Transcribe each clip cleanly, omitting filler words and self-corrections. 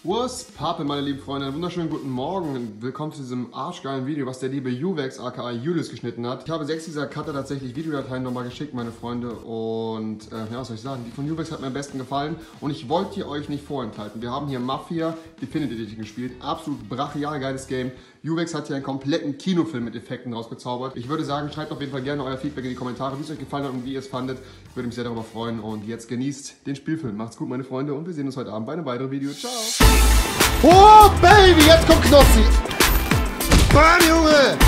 What's poppin', meine lieben Freunde? Einen wunderschönen guten Morgen und willkommen zu diesem arschgeilen Video, was der liebe Uvex aka Julius geschnitten hat. Ich habe 6 dieser Cutter tatsächlich Videodateien nochmal geschickt, meine Freunde. Und ja, was soll ich sagen? Die von Uvex hat mir am besten gefallen und ich wollte die euch nicht vorenthalten. Wir haben hier Mafia Definitive Edition gespielt. Absolut brachial geiles Game. Uvex hat hier einen kompletten Kinofilm mit Effekten rausgezaubert. Ich würde sagen, schreibt auf jeden Fall gerne euer Feedback in die Kommentare, wie es euch gefallen hat und wie ihr es fandet. Ich würde mich sehr darüber freuen und jetzt genießt den Spielfilm. Macht's gut, meine Freunde, und wir sehen uns heute Abend bei einem weiteren Video. Ciao! Oh, Baby, jetzt kommt Knossi! Bam, Junge!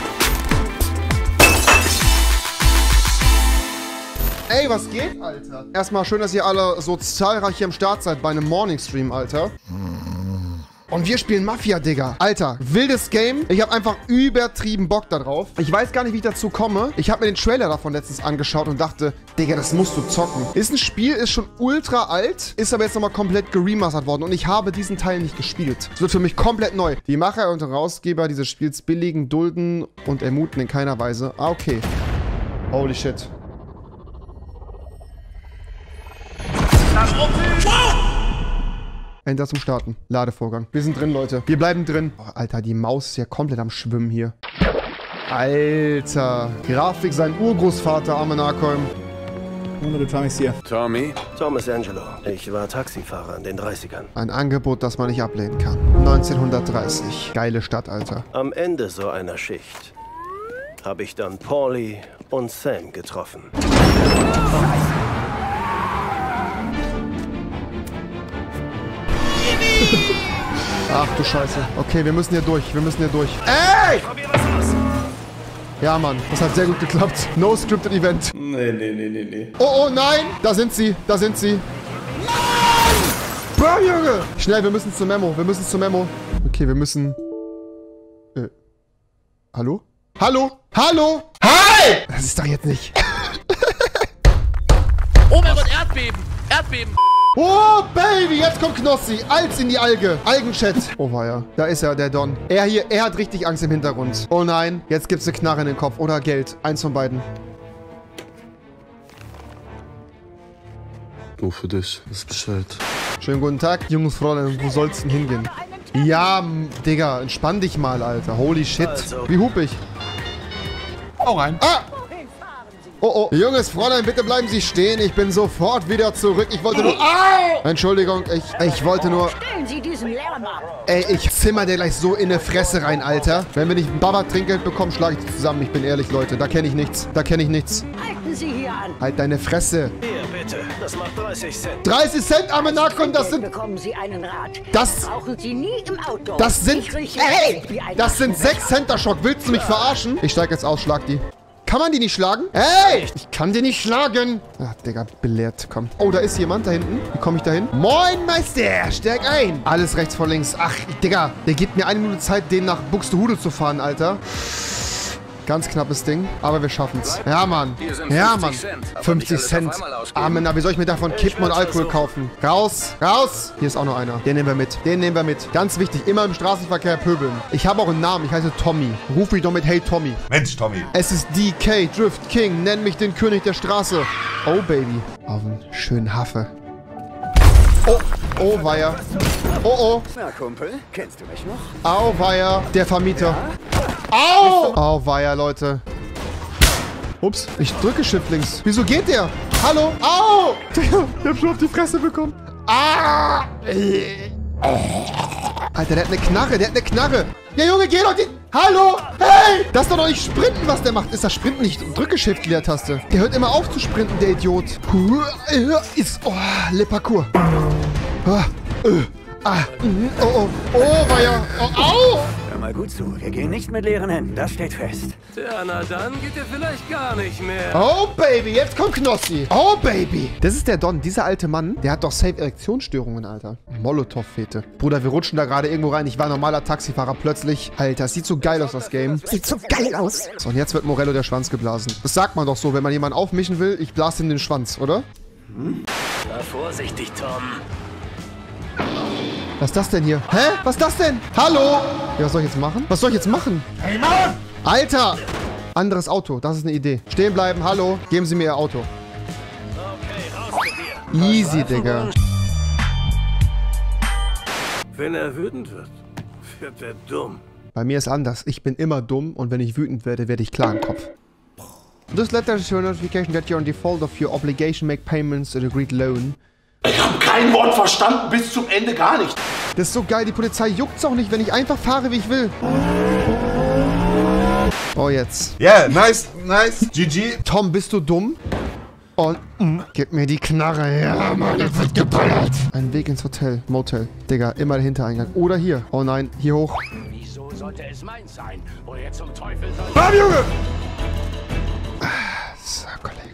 Ey, was geht, Alter? Erstmal schön, dass ihr alle so zahlreich hier am Start seid bei einem Morning-Stream, Alter. Und wir spielen Mafia, Digga. Alter, wildes Game. Ich habe einfach übertrieben Bock da drauf. Ich weiß gar nicht, wie ich dazu komme. Ich habe mir den Trailer davon letztens angeschaut und dachte, Digga, das musst du zocken. Ist ein Spiel, ist schon ultra alt, ist aber jetzt nochmal komplett geremastert worden und ich habe diesen Teil nicht gespielt. Es wird für mich komplett neu. Die Macher und Herausgeber dieses Spiels billigen, dulden und ermuten in keiner Weise. Ah, okay. Holy shit. Enter zum Starten. Ladevorgang. Wir sind drin, Leute. Wir bleiben drin. Oh, Alter, die Maus ist ja komplett am Schwimmen hier. Alter. Grafik, sein Urgroßvater, Arme Narkolm. Tommy ist hier. Tommy? Thomas Angelo. Ich war Taxifahrer in den 30ern. Ein Angebot, das man nicht ablehnen kann. 1930. Geile Stadt, Alter. Am Ende so einer Schicht habe ich dann Paulie und Sam getroffen. Ach du Scheiße. Okay, wir müssen hier durch. Wir müssen hier durch. Ey! Ja, Mann. Das hat sehr gut geklappt. No scripted Event. Nee. Oh, nein! Da sind sie. Da sind sie. Nein! Bam, Junge! Schnell, wir müssen zur Memo. Wir müssen zur Memo. Okay, wir müssen... Hallo? Hallo? Hallo? Hi! Das ist doch jetzt nicht... Oh mein Gott, Erdbeben! Erdbeben! Oh, Baby, jetzt kommt Knossi. Als in die Alge. Algenchat. Oh, weia. Da ist er, der Don. Er hat richtig Angst im Hintergrund. Oh nein, jetzt gibt's eine Knarre in den Kopf. Oder Geld. Eins von beiden. Nur für dich. Das ist Bescheid. Schönen guten Tag, junges Fräulein. Wo soll's denn hingehen? Ja, Digga, entspann dich mal, Alter. Holy shit. Wie hup ich? Auch rein. Ah! Oh. Junges Fräulein, bitte bleiben Sie stehen. Ich bin sofort wieder zurück. Ich wollte nur... Au! Entschuldigung, ich wollte nur... Stellen Sie diesen Lärm ab. Ey, ich zimmer dir gleich so in eine Fresse rein, Alter. Wenn wir nicht ein Baba-Trinkgeld bekommen, schlage ich dich zusammen. Ich bin ehrlich, Leute. Da kenne ich nichts. Halten Sie hier an. Halt deine Fresse. Hier, bitte. Das macht 30 Cent. 30 Cent, arme Narkon, das sind... Bekommen Sie einen Rat. Das... Brauchen Sie nie im Auto. Das sind... Ich rieche Ey! wie ein Das sind 6 Center Schock. Willst du mich verarschen? Ich steig jetzt aus, schlag die. Kann man die nicht schlagen? Hey! Ich kann die nicht schlagen. Ach, Digga, belehrt. Komm. Oh, da ist jemand da hinten. Wie komme ich da hin? Moin, Meister! Steig ein! Alles rechts vor links. Ach, Digga, der gibt mir 1 Minute Zeit, den nach Buxtehude zu fahren, Alter. Ganz knappes Ding, aber wir schaffen's. Ja, Mann. Ja, Mann. 50 Cent. Ah, Männer, wie soll ich mir davon Kippen und Alkohol kaufen? Raus, raus. Hier ist auch noch einer. Den nehmen wir mit. Den nehmen wir mit. Ganz wichtig, immer im Straßenverkehr pöbeln. Ich habe auch einen Namen. Ich heiße Tommy. Ruf mich doch mit Hey Tommy. Mensch, Tommy. Es ist DK, Drift King. Nenn mich den König der Straße. Oh, Baby. Auf einen schönen Haffe. Oh, weia. Oh. Na, Kumpel, kennst du mich noch? Au, weia. Der Vermieter. Au! Au, weia, Leute. Ups, ich drücke Shift links. Wieso geht der? Hallo? Au! Digga, ich hab schon auf die Fresse bekommen. Ah! Alter, der hat eine Knarre. Ja, Junge, geh doch die... Hallo? Hey! Das ist doch noch nicht Sprinten, was der macht. Ist das Sprinten nicht? Drücke Shift-Leertaste. Der hört immer auf zu sprinten, der Idiot. Oh, Le Parcours. Oh, weia. Oh, au! Hör mal gut zu, wir gehen nicht mit leeren Händen, das steht fest. Tja, na dann geht ihr vielleicht gar nicht mehr. Oh, Baby, jetzt kommt Knossi. Oh, Baby. Das ist der Don, dieser alte Mann. Der hat doch safe Erektionsstörungen, Alter. Molotow-Fete. Bruder, wir rutschen da gerade irgendwo rein. Ich war normaler Taxifahrer plötzlich. Alter, das sieht so geil aus, das Game. Sieht so geil aus. So, und jetzt wird Morello der Schwanz geblasen. Das sagt man doch so, wenn man jemanden aufmischen will. Ich blase ihm den Schwanz, oder? Na, vorsichtig, Tom. Was ist das denn hier? Hä? Was ist das denn? Hallo? Ja, was soll ich jetzt machen? Was soll ich jetzt machen? Hey, Mann! Alter! Anderes Auto. Das ist eine Idee. Stehen bleiben. Hallo. Geben Sie mir Ihr Auto. Okay, raus mit dir. Easy, Digga. Wenn er wütend wird, wird er dumm. Bei mir ist anders. Ich bin immer dumm und wenn ich wütend werde, werde ich klar im Kopf. This letter is your notification that you're on default of your obligation, make payments and agreed loan. Ich habe kein Wort verstanden, bis zum Ende gar nicht. Das ist so geil, die Polizei juckt's auch nicht, wenn ich einfach fahre, wie ich will. Oh, jetzt. Yeah, nice, nice. GG. Tom, bist du dumm? Und, gib mir die Knarre. Ja, Mann, jetzt wird geballert. Ein Weg ins Hotel, Motel. Digga, immer der Hintereingang. Oder hier. Oh nein, hier hoch. Wieso sollte es meins sein? Woher zum Teufel soll... Bam, Junge! So, Kollege.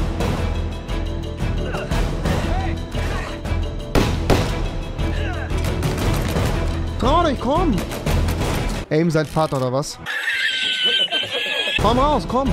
Trau dich, komm! Aim sein Vater oder was? Komm raus, komm!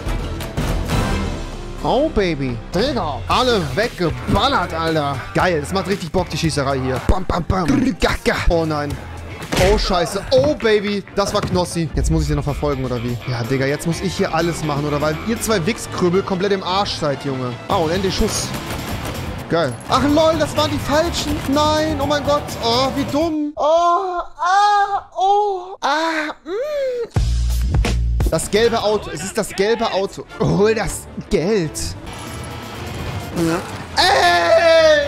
Oh, Baby. Digga. Alle weggeballert, Alter. Geil, das macht richtig Bock, die Schießerei hier. Bam, bam, bam. Oh nein. Oh, scheiße. Oh, Baby. Das war Knossi. Jetzt muss ich sie noch verfolgen, oder wie? Ja, Digga, jetzt muss ich hier alles machen, oder? Weil ihr zwei Wichskrübel komplett im Arsch seid, Junge. Oh, und endlich Schuss. Geil. Ach, lol, das waren die Falschen. Nein, oh mein Gott. Oh, wie dumm. Das gelbe Auto. Es ist das gelbe Auto. Hol das Geld. Ey!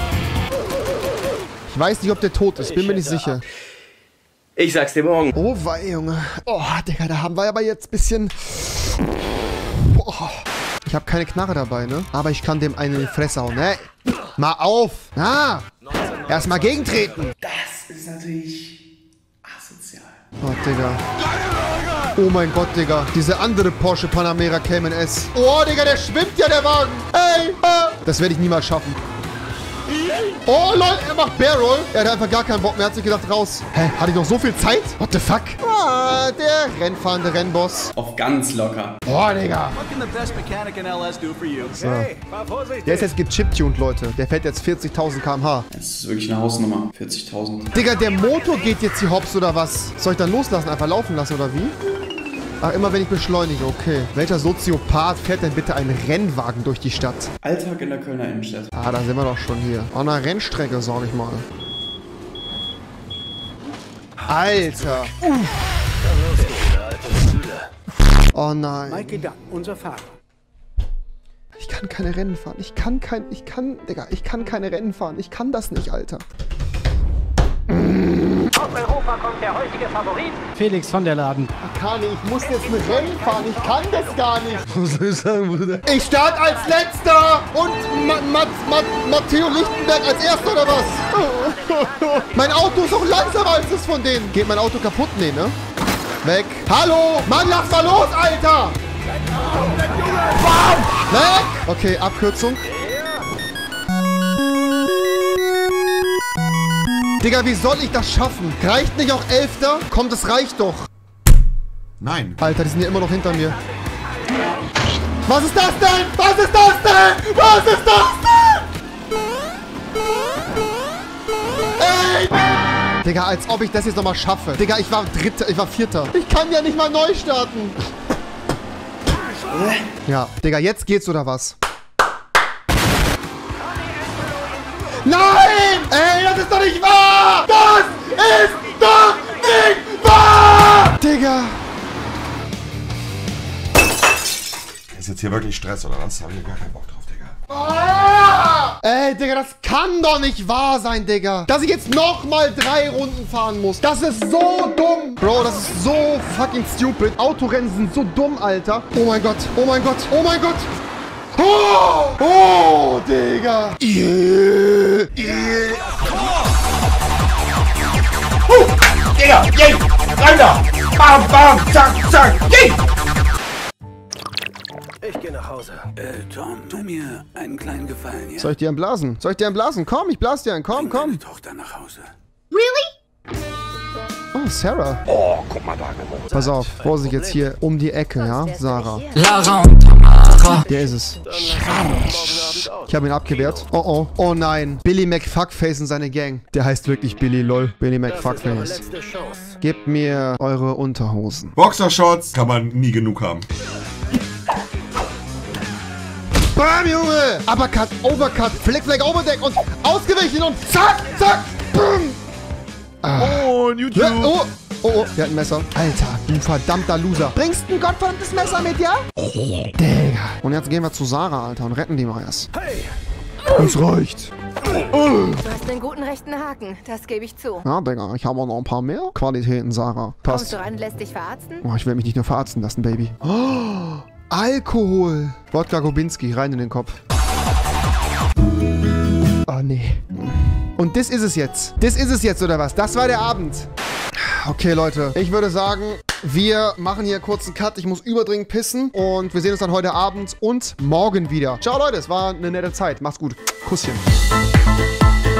Ich weiß nicht, ob der tot ist. Bin mir nicht sicher. Ich sag's dir morgen. Oh, wei, Junge. Oh, Digga, da haben wir aber jetzt ein bisschen... Boah. Ich habe keine Knarre dabei, ne? Aber ich kann dem einen in die Fresse hauen. Hey, mal auf. Ah, erstmal gegentreten. Das ist natürlich asozial. Oh, Digga. Oh mein Gott, Digga. Diese andere Porsche Panamera Cayman S. Oh, Digga, der schwimmt ja, der Wagen. Ey, das werde ich niemals schaffen. Oh, Leute, er macht Barrel. Er hat einfach gar keinen Bock mehr. Er hat sich gedacht, raus. Hä, hatte ich noch so viel Zeit? What the fuck? Ah, der rennfahrende Rennboss. Auf ganz locker. Oh, Digga. What can the best mechanic in LS do for you? So. Hey, fahr vorsichtig. Der ist jetzt gechiptuned, Leute. Der fährt jetzt 40.000 km/h. Das ist wirklich eine Hausnummer. 40.000. Digga, der Motor geht jetzt hier hops oder was? Soll ich dann loslassen? Einfach laufen lassen oder wie? Ach, immer wenn ich beschleunige, okay. Welcher Soziopath fährt denn bitte einen Rennwagen durch die Stadt? Alltag in der Kölner Innenstadt. Ah, da sind wir doch schon hier. An einer Rennstrecke, sag ich mal. Alter. Oh nein. Mikey Dunn, unser Fahrer. Ich kann keine Rennen fahren. Ich kann keine Rennen fahren. Ich kann das nicht, Alter. Aus Europa kommt der heutige Favorit. Felix von der Laden. Akane, ich muss jetzt ein Rennen fahren. Ich kann das gar nicht. Was soll ich sagen, Bruder? Ich starte als Letzter und Matteo Lichtenberg als Erster, oder was? Mein Auto ist auch langsamer als das von denen. Geht mein Auto kaputt? Nee, ne? Weg. Hallo! Mann, lass mal los, Alter! Bam! Weg! Okay, Abkürzung. Digga, wie soll ich das schaffen? Reicht nicht auch 11.? Komm, das reicht doch. Nein. Alter, die sind ja immer noch hinter mir. Was ist das denn? Was ist das denn? Was ist das denn? Ey! Digga, als ob ich das jetzt nochmal schaffe. Digga, ich war Vierter. Ich kann ja nicht mal neu starten. Ja, Digga, jetzt geht's oder was? Nein! Ey, das ist doch nicht wahr! Das ist doch nicht wahr! Digga! Ist jetzt hier wirklich Stress oder was? Hab ich gar keinen Bock drauf, Digga. Ah! Ey, Digga, das kann doch nicht wahr sein, Digga. Dass ich jetzt nochmal 3 Runden fahren muss. Das ist so dumm. Bro, das ist so fucking stupid. Autorennen sind so dumm, Alter. Oh mein Gott, oh mein Gott, oh mein Gott. Oh, oh, Digga. Yeah, yeah. Digga, yay! Rein da! Bam, bam, zack, zack, yay! Ich gehe nach Hause. Tom, tu mir einen kleinen Gefallen, ja? Soll ich dir einen blasen? Soll ich dir einen blasen? Komm, ich blas dir einen. Komm, Bring komm. deine Tochter nach Hause. Oh, Sarah. Oh, guck mal da. Pass auf, Vorsicht jetzt hier um die Ecke, ja? Sarah. Lara und Tamara. Der ist es. Ich habe ihn abgewehrt. Oh, oh. Oh nein. Billy McFuckface und seine Gang. Der heißt wirklich Billy, lol. Billy McFuckface. Letzte Chance. Gebt mir eure Unterhosen. Boxershorts kann man nie genug haben. Bam, Junge! Uppercut, Overcut, Flick, Overdeck und ausgewichen und zack, zack, boom! on YouTube. Ja, oh, oh, oh, der hat ein Messer. Alter, du verdammter Loser. Bringst ein gottverdammtes Messer mit, ja? Digga. Und jetzt gehen wir zu Sarah, Alter, und retten die mal erst. Hey. Das reicht. Du hast einen guten rechten Haken, das gebe ich zu. Ja, Digga, ich habe auch noch ein paar mehr Qualitäten, Sarah. Passt. Kommst du ran, lässt dich verarzten? Oh, ich will mich nicht nur verarzten lassen, Baby. Oh, Alkohol. Wodka Gobinski, rein in den Kopf. Oh, nee. Und das ist es jetzt. Das ist es jetzt, oder was? Das war der Abend. Okay, Leute. Ich würde sagen, wir machen hier kurz einen Cut. Ich muss überdringend pissen. Und wir sehen uns dann heute Abend und morgen wieder. Ciao, Leute. Es war eine nette Zeit. Macht's gut. Kusschen.